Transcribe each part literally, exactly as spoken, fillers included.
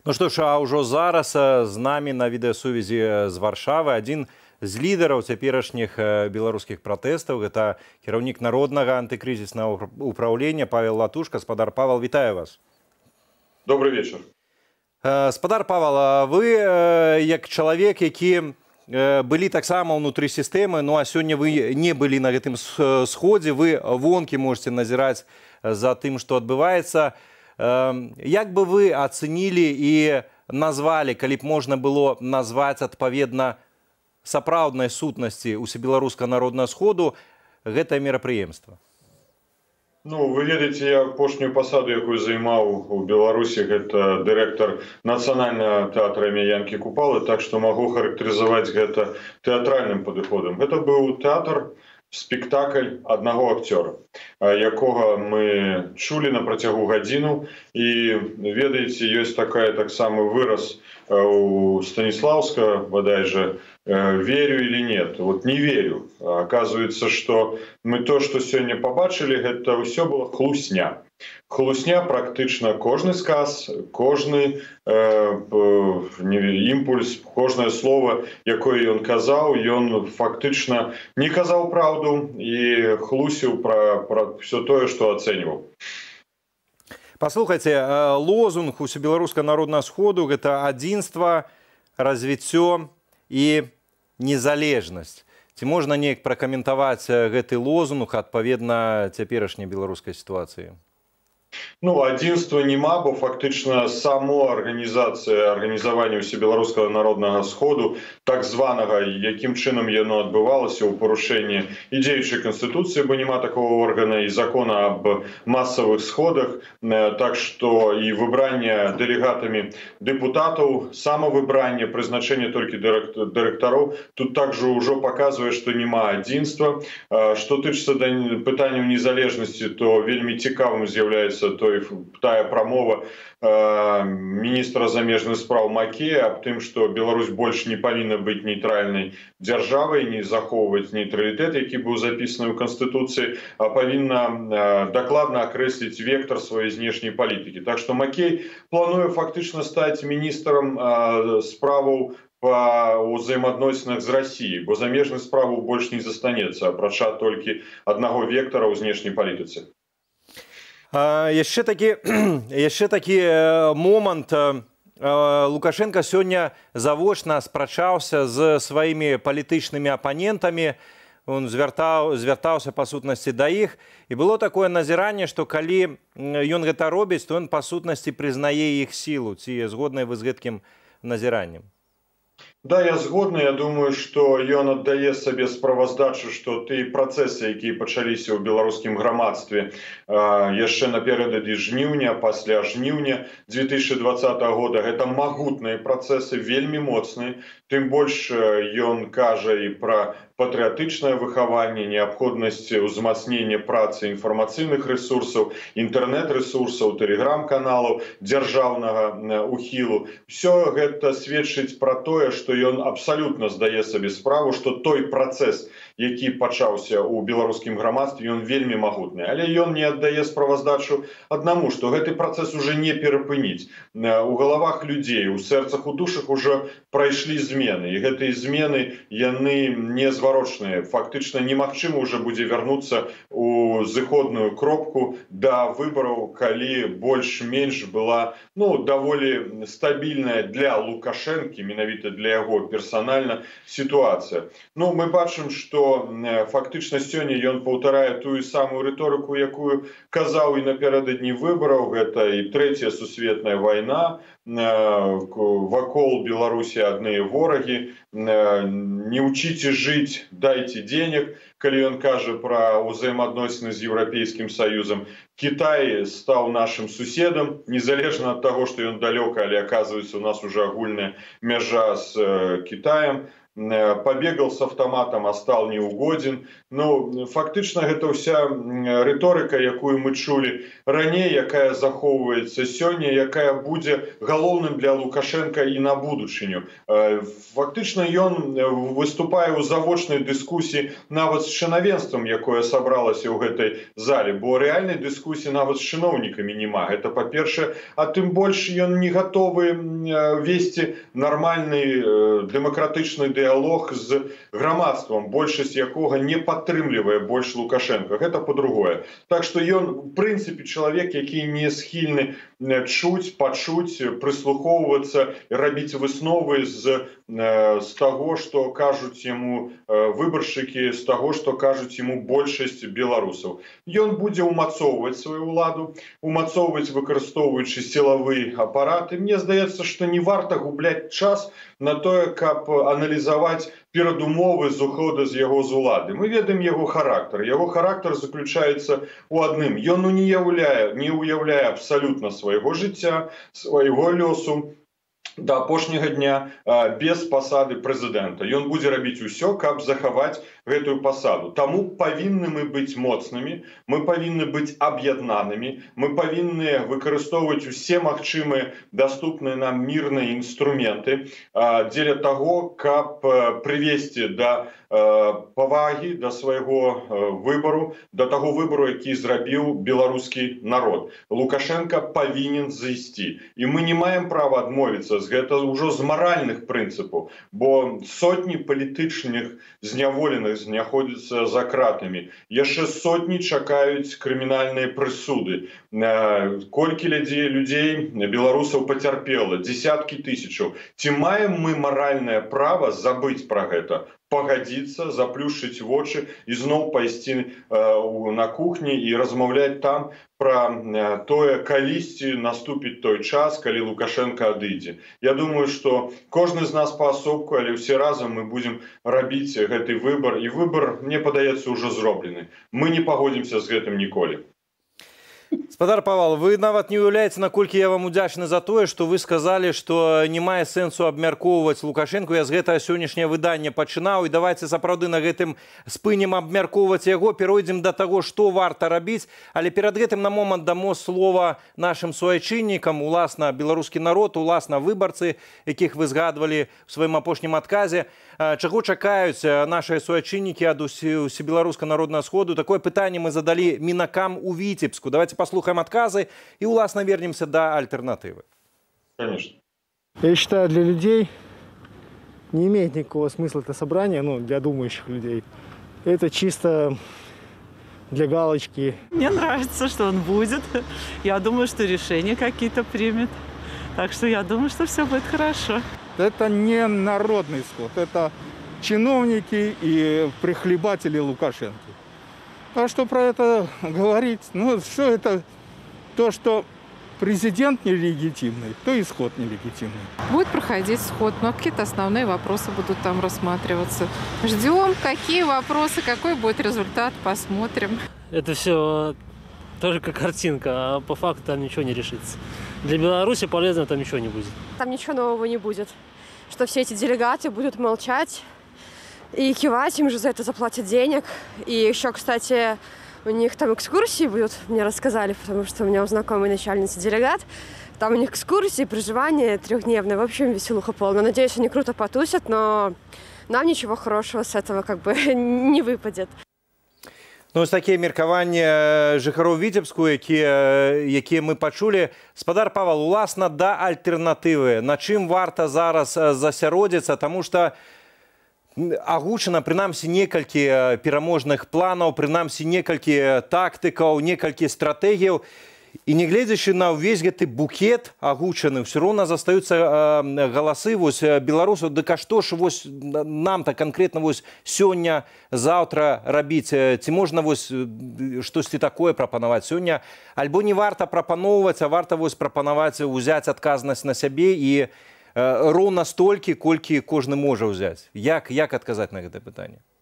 Ну што ж, а ўжо зараз з намі на відэасувязі з Варшавы адзін з лідараў цяперашніх беларускіх пратэстаў. Гэта кіраўнік народнага антыкрызіснага ўпраўлення Павел Латушка. Спадар Павел, вітаю вас. Добрый вечер. Спадар Павел, вы як чалавек, які былі таксама ўнутры сістэмы, ну а сёння вы не былі на гэтым сходзе, вы вонкі можете назіраць за тым, што адбываецца. Як бы вы ацэнілі і назвалі, калі б можна было назваць адпаведна сапраўднай сутнасці ўсебеларускага народнага сходу гэтае мерапрыемства? Ну, вы ведаеце, я апошнюю пасаду, якую займаў у Беларусі, гэта дырэктар нацыянальнага тэатра імя Янкі Купалы, так што магу характарызаваць гэта тэатральным падыходам. Гэта быў тэатр, спектакль аднаго акцёра, якога мы чулі на працягу гадзіну. І ведаеце, ёсць такая таксама выраз у Станіслаўскага, бадай жа, верю или нет. Вот не верю. Оказывается, что мы то, что сегодня побачили, это все было хлусня. Хлусня практично кожны сказ, кожны э, імпульс, кожнае слово, якое ён казаў, ён фактычна не казаў праўду і хлусіў пра, пра все тое, што ацэньваў. Паслухайце, лозунг усебеларускага народнага сходу гэта адзінства, развіццё і незалежнасць. Ці можна неяк пракаментаваць гэты лозунг адпаведна цяперашняй беларускай сітуацыі? Ну, адзінства няма, бо фактычна само арганізацыя арганізавання ўсебеларускага народнага сходу, так званага, якім чынам яно адбывалася ў парушэнні і дзеючай канстытуцыі, бо няма такого органа, і закона аб масавых сходах, так што і выбранне дэлегатамі дэпутатаў, самавыбранне, прызначэнне толькі дырэктароў, тут также ўжо паказвае, што няма адзінства. Што тычыцца пытанняў незалежнасці, то вельмі цікавым з'яўляецца той, тая прамова э, міністра замежных спраў Макея аб тым, што Беларусь больш не павінна быць нейтральнай дзяржавай, не захоўваць нейтралітэт, які быў запісаны ў Канстытуцыі, а павінна э, дакладна акрэсліць вектар сваёй знешняй палітыкі. Так што Макей плануе фактычна стаць міністрам э, справаў па ўзаемаадносінах з Расіяй, бо замежных справаў больш не застанецца, апрача толькі аднаго вектара ў знешняй палітыцы. Яшчэ такі, яшчэ такі момант. Лукашенко сёння завочна спрачаўся з сваімі палітычнымі апанентамі. Он звяртаў, звяртаўся па сутнасці да іх. І было такое назіранне, што калі ён гэта робіць, то ён па сутнасці прызнае іх сілу. Ці згодныя вы з гэткім назіраннем? Да, я згодны. Я думаю, што ён аддае сабе справаздачу, што тыя працэсы, якія пачаліся ў беларускім грамадстве яшчэ напярэдадні жніўня, пасля жніўня дзве тысячы дваццатага года, гэта магутныя працэсы, вельмі моцныя. Тым больш ён кажа і пра патрыятычнае выхаванне, неабходнасць узмацнення працы інфармацыйных рэсурсаў, інтэрнэт-рэсурсаў, тэлеграм-каналаў, дзяржаўнага ухілу. Усё гэта сведчыць пра тое, што ён абсалютна здае сабе справу, што той працэс, які пачаўся ў беларускім грамадстве, ён вельмі магутны. Але ён не аддае справаздачу аднаму, што гэты працэс уже не перапыніць. У галавах людзей, у сэрцах, у душах уже прайшлі змены. І гэтыя змены, яны незварочныя. Фактычна немагчыма уже будзе вярнуцца ў зыходную кропку да выбараў, калі больш-менш была, ну, даволі стабільная для Лукашэнкі, менавіта для яго персанальна, сітуацыя. Ну, мы бачым, што фактычна сёння ён паўтарае тую самую рыторыку, якую казаў і напярэдадні выбараў. Гэта і трэцяя сусветная вайна, вакол Беларусі адныя ворагі, не ўчыце жыць, дайце денег. Калі ён кажа пра ўзаемаадносіны з Еўрапейскім Саюзам, Кітай стаў нашым суседам, незалежна ад таго, што ён далёка, але, аказваецца, у нас уже агульная мяжа з Кітаем. побегал с автоматом, а стал неугоден. Ну, фактично гэта вся рыторыка, якую мы чулі раней, якая захоўваецца сёння, якая будзе галоўным для Лукашенко і на будучыню. Фактычна ён выступае ў завочнай дыскусіі нават з чынавенствам, якое сабралася ў гэтай зале, бо рэальнай дыскусіі нават з чыноўнікамі няма. Гэта па-першае, а тым больш ён не гатовы весці нармальны дэмакратычны дыялог з грамадствам, большасць якога не падтрымлівае больш Лукашенко. Гэта па-другое. Так што ён, у прынцыпе, чалавек, які не схільны чуць, пачуць, прыслухоўвацца, рабіць высновы з, з таго, што кажуць яму выбаршчыкі, з таго, што кажуць яму большасць беларусаў. Ён будзе ўмацоўваць сваю ўладу, умацоўваць, выкарыстоўваючы сілавы апарат. І мне здаецца, што не варта губляць час на тое, каб аналізаваць перадумовы зыхода з яго з улады. Мы ведаем яго характар. Яго характар заключаецца ў адным. Ён не уяўляе, не уяўляе абсалютна свайго жыцця, свайго лёсу да апошняга дня без пасады прэзідэнта. Ён будзе рабіць усё, каб захаваць гэтую пасаду. Таму павінны мы быць моцнымі, мы павінны быць аб'яднанымі, мы павінны выкарыстоўваць усе магчымыя даступныя нам мірныя інструменты дзеля таго, каб прывесці да павагі да свайго выбару, да таго выбару, які зрабіў беларускі народ. Лукашенко павінен зайсці. І мы не маем права адмовіцца з гэта ўжо з маральных прынцыпаў, бо сотні палітычных зняволеных знаходзяцца за кратамі. Яшчэ сотні чакаюць крымінальныя прысуды. Колькі людзей, людзей беларусаў пацярпела, дзесяткі тысячаў. Ці маем мы маральнае права забыць пра гэта? Пагадзіцца, заплюшчыць вочы і зноў пайсці на кухні і размаўляць там пра тое, калісьці наступіць той час, калі Лукашенко адыдзе. Я думаю, што кожны з нас паасобку, але ўсе разам мы будзем рабіць гэты выбар, і выбар, мне падаецца, ўжо зроблены. Мы не пагодзімся з гэтым ніколі. Спадар Павал, вы нават не уяўляеце, наколькі я вам удзячны за тое, што вы сказалі, што не мае сэнсу абмяркоўваць Лукашенко. Я з гэтага сённяшняе выданне пачынаў, і давайце сапраўды на гэтым спынем абмяркоўваць яго, перайдзем да таго, што варта рабіць. Але перад гэтым на момант дамо слова нашым суайчыннікам, уласна беларускі народ, уласна выбарцы, якіх вы згадвалі ў сваім апошнім адказе. Чаго чакаюць нашыя суайчыннікі ад Усебеларускага народнага сходу? Такое пытанне мы задалі мінакам у Віцебску. Давайте послухаем отказы и, уласно, вернемся до альтернативы. Конечно. Я считаю, для людей не имеет никакого смысла это собрание, ну, для думающих людей. Это чисто для галочки. Мне нравится, что он будет. Я думаю, что решения какие-то примет. Так что я думаю, что все будет хорошо. Это не народный сход, это чиновники и прихлебатели Лукашенко. А что про это говорить? Ну, что это? То, что президент нелегитимный, то и сход нелегитимный. Будет проходить сход, но какие-то основные вопросы будут там рассматриваться. Ждем, какие вопросы, какой будет результат, посмотрим. Это все тоже как картинка, а по факту там ничего не решится. Для Беларуси полезно там ничего не будет. Там ничего нового не будет. Что все эти делегаты будут молчать и кивать, им же за это заплатят денег. И еще, кстати, у них там экскурсии будут, мне рассказали, потому что у меня у знакомой начальница делегат. Там у них экскурсии, проживание трехдневное. В общем, веселуха полная. Надеюсь, они круто потусят, но нам ничего хорошего с этого как бы не выпадет. Ну, ось такі меркаванні жыхароў Віцебску, якія, якія мы пачулі. Спадар Павал, уласна, да альтэрнатывы. На чым варта зараз засяродзіцца, таму што агучана, прынамсі, некалькі пераможных планаў, прынамсі, некалькі тактыкаў, некалькі стратэгіяў. І нягледзячы на ўвесь гэты букет агучаны, ўсё роўна застаюцца галасы вось беларусаў. Дык а што ж вось нам-то канкрэтна вось сёння, заўтра рабіць? Ці можна вось штосьці такое прапанаваць сёння? Альбо не варта прапаноўваць, а варта вось прапанаваць узяць адказнасць на сябе і роўна столькі, колькі кожны можа ўзяць. Як, як адказаць на гэта пытанне?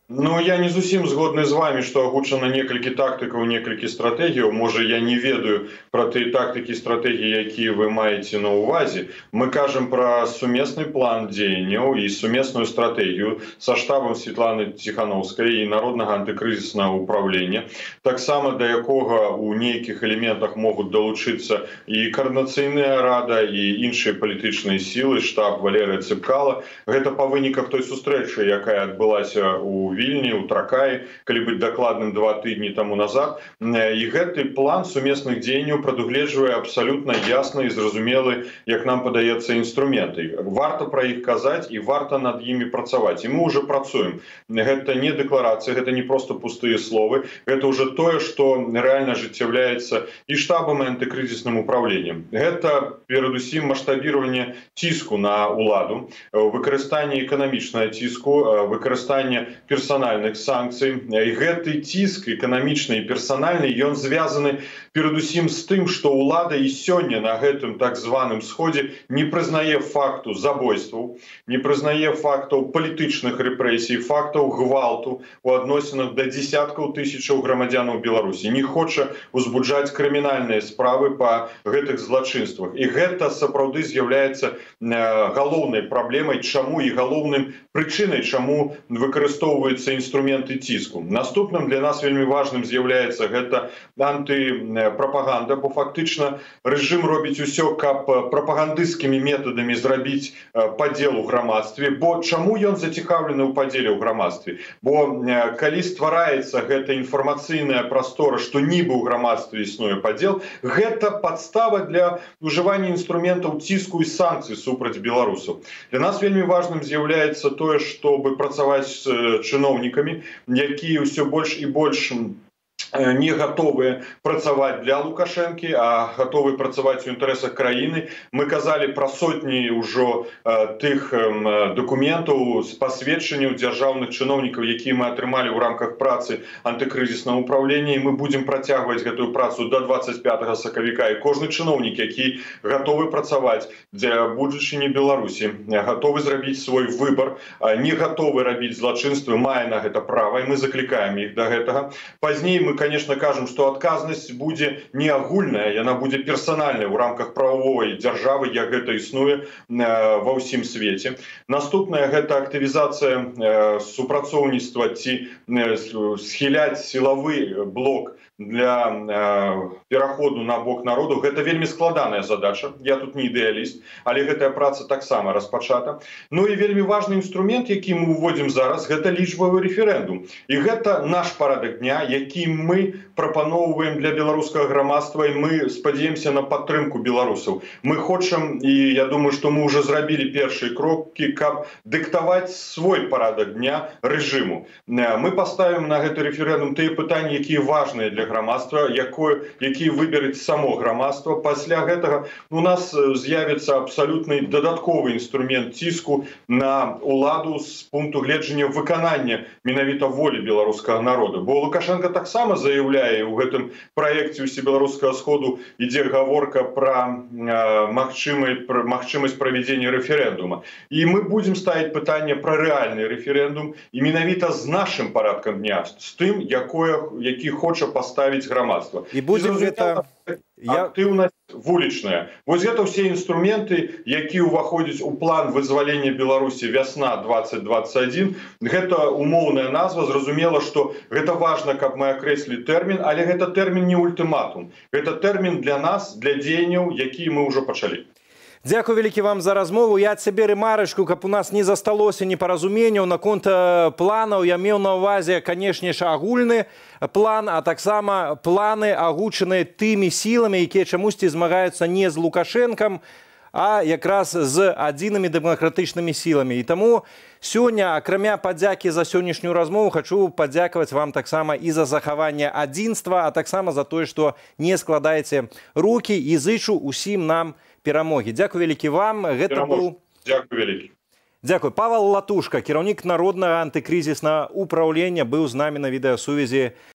Ну, я не зусім згодны з вами, што агучана некалькі тактыкаў, некалькі стратэгіяў. Можа, я не ведаю пра тыя тактыкі, стратэгіі, якія вы маеце на ўвазе. Мы кажам пра сумесны план дзеянняў і сумесную стратэгію са штабам Светланы Ціхановскай і Народнага антыкрызіснага ўправлення, таксама да якога ў нейкіх элементах могуць далучыцца і Коордынацыйная рада, і іншыя палітычныя сілы, штаб Валерыя Цыпкала. Гэта па выніках той сустрэчы, якая адбылася ў Вільні, у Тракаі, калі быць дакладным два тыдні таму назад. І гэты план сумесных дзеянняў прадугледжвае абсалютна ясны і зразумелы, як нам падаецца, інструменты. Варта пра іх казаць і варта над імі працаваць. І мы ўжо працуем. Гэта не дэкларацыя, гэта не проста пустыя словы. Гэта ўжо тое, што рэальна ажыццяўляецца і штабам, і антыкрызісным управленнем. Гэта перадусім маштабіраванне ціску на ўладу, выкарыстанне эканамічнага ціску, выкарыстанне персанальных персанальных санкцый. І гэты ціск эканамічны і персанальны, ён звязаны перадусім з тым, што ўлада і сёння на гэтым так званым сходзе не прызнае факту забойстваў, не прызнае фактаў палітычных рэпрэсій, фактаў гвалту у адносінах да дзесяткаў тысячаў грамадзянаў Беларусі, не хоча узбуджаць крымінальныя справы па гэтых злачынствах. І гэта сапраўды з'яўляецца галоўнай праблемай, чаму і галоўным прычынай, чаму выкарыстоўваюць інструменты ціску. Наступным для нас вельмі важным з'яўляецца гэта антыпрапаганда, бо фактычна рэжым робіць усё, каб прапагандысцкімі метадамі зрабіць падзел у грамадстве. Бо чаму ён зацікаўлены ў падзеле ў грамадстве? Бо калі ствараецца гэта інфармацыйная прастора, што нібы ў грамадстве існуе падзел, гэта падстава для ўжывання інструментаў ціску і санкцый супраць беларусаў. Для нас вельмі важным з'яўляецца тое, чтобы працаваць з чыноўнікамі, якія ўсё больш і больш не гатовыя працаваць для Лукашэнкі, а гатовы працаваць у інтарэсах краіны. Мы казалі пра сотні ўжо тых дакументаў з пасведчанняў дзяржаўных чыноўнікаў, якія мы атрымалі ў рамках працы антыкрызіснага ўправлення, і мы будзем працягваць гэтую працу да дваццаць пятага сакавіка. І кожны чыноўнік, які гатовы працаваць для будучыні Беларусі, гатовы зрабіць свой выбар, не гатовы рабіць злачынствы, мае на гэта права, і мы заклікаем іх да гэтага. Пазней мы, конечно, кажем, что адказнасць будзе не агульная, яна будзе персанальная ў рамках правовой дзяржавы, як гэта існуе ва ўсім свеце. Наступная гэта актывізацыя супрацоўніцтва ці схіляць сілавы блок для пераходу на бок народу. Гэта вельмі складаная задача. Я тут не ідэаліст, але гэтая праца таксама распачата. Ну і вельмі важны інструмент, які мы уводзім зараз, гэта лічбавы рэферэндум. І гэта наш парадак дня, які мы прапаноўваем для беларускага грамадства, і мы спадзяемся на падтрымку беларусаў. Мы хочам, і я думаю, што мы ўжо зрабілі першыя крокі, каб дыктаваць свой парадак дня рэжыму. Мы паставім на гэты рэферэндум тыя пытанні, якія важныя для грамадства, які выберыць само грамадства. Пасля гэтага у нас з'явіцца абсалютны дадатковы інструмент ціску на ўладу з пункту гледжання выканання менавіта волі беларускага народа. Бо Лукашенко таксама заяўляе ў гэтым праекце усебеларускага сходу, ідзе гаворка пра магчымасць правядзення рэферэндума. І мы будзем ставіць пытанне пра рэальны рэферэндум і менавіта з нашым парадкам дня, з тым, які хоча паставіць ставіць грамадства. І будзем гэта актыўнасць вулічная. Вось гэта ўсе інструменты, якія ўваходзяць у план вызвалення Беларусі вясна двадцать двадцать один. Гэта умоўная назва. Зразумела, што гэта важна, каб мы акрэслілі тэрмін, але гэта тэрмін не ультыматум. Гэта тэрмін для нас, для дзеянняў, якія мы ўжо пачалі. Дзякую вялікі вам за размову. Я цябе рэмарачку, каб у нас не засталося непаразуменняў наконт планаў. Я меў на ўвазе, канешне ж, агульны план, а таксама планы, агучаныя тымі сіламі, якія чамусьці змагаюцца не з Лукашэнкам, а якраз з адзінымі дэмакратычнымі сіламі. І таму сёння, акрамя падзякі за сённяшнюю размову, хачу падзякаваць вам таксама і за захаванне адзінства, а таксама за тое, што не складаеце рукі, і зычу усім нам перамогі. Дзякую вялікі вам. Гэта быў... Дзякую вялікі. Дзякуй. Павел Латушка, кіраўнік Народнага антыкрызіснага ўпраўлення, быў з намі на відэасувязі.